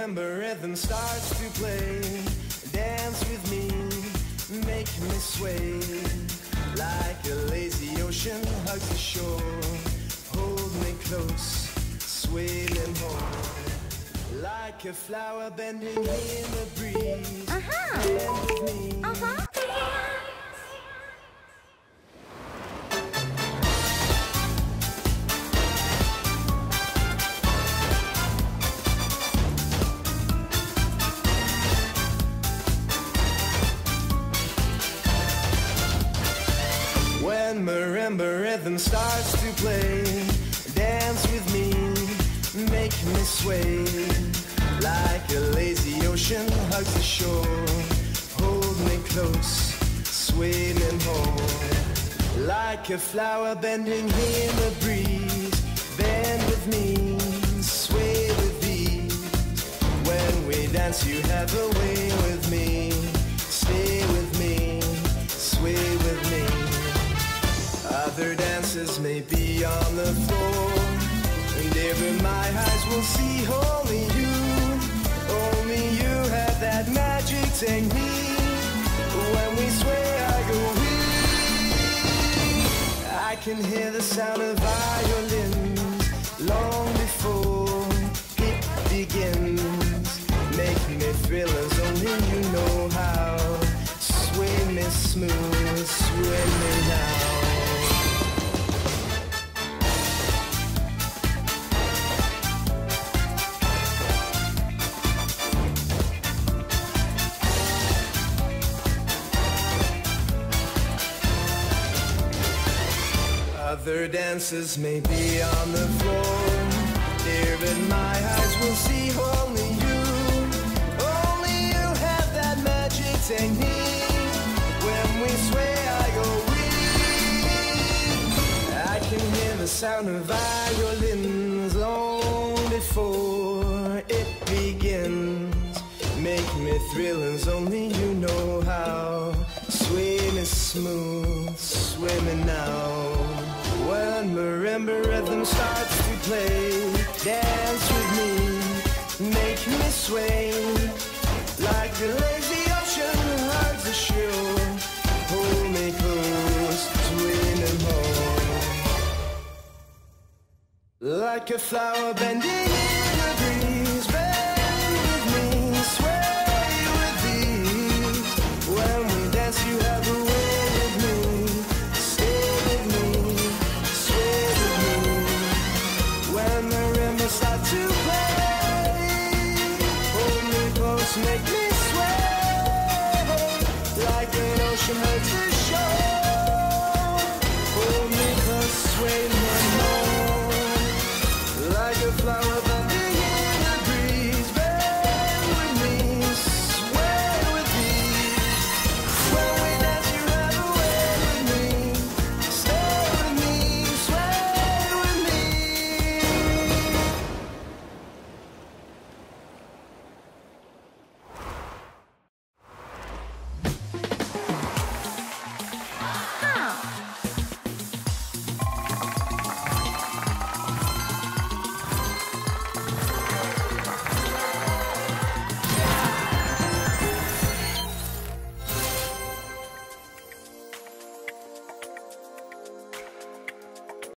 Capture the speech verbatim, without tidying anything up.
marimba rhythm starts to play, dance with me, make me sway. Like a lazy ocean hugs the shore, hold me close, sway and hold. Like a flower bending in the breeze, uh-huh. bend with me. Uh-huh. When marimba rhythm starts to play, dance with me, make me sway. Like a lazy ocean hugs the shore, hold me close, sway and hold. Like a flower bending in the breeze, bend with me, sway with ease. When we dance you have a way with me, stay with me, sway with me. Other dancers may be on the floor, and there in my eyes will see only you. Only you have that magic technique. When we sway I go weak. I can hear the sound of violins long before it begins. Make me thrillers, only you know how. Sway me smooth, sway me now. Other dancers may be on the floor, there in my eyes will see only you. Only you have that magic technique. When we sway I go weak. I can hear the sound of violins long before it begins. Make me thrillers, only you know how. Sway me smooth, sway me now. When marimba rhythm starts to play, dance with me, make me sway. Like the lazy ocean hugs the shore, hold me close, sway and hold. Like a flower bending